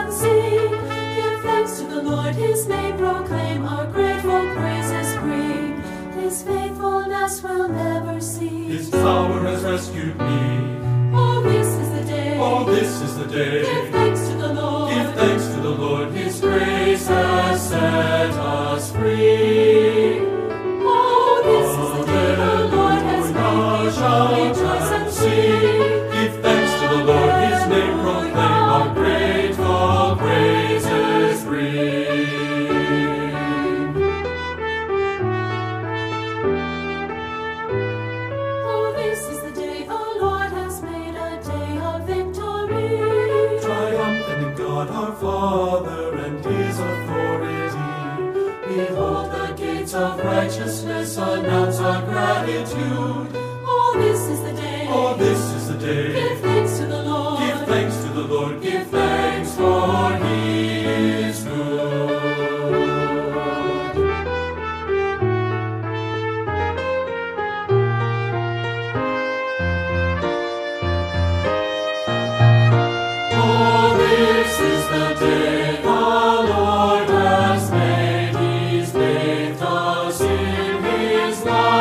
and sing. Give thanks to the Lord, His name proclaim, our grateful praises bring. His faithfulness will never cease. His power has rescued me. Oh, this is the day. Oh, this is the day. Give thanks to the Lord. Give thanks to the Lord. His grace has set us free. Oh, this is the day the Lord has made. We shall rejoice and sing. Give thanks to the Lord. His name proclaim, our grateful praises bring. Oh, this is the day the Lord has made, a day of victory. Triumphant in God our Father and His authority. Behold, the gates of righteousness announce our gratitude. Oh, this is the day. Oh, this is the day. Give thanks to the Lord. Give thanks to the Lord. Give thanks for He is good. Oh, this is the day the Lord has made. He's bathed us in His love.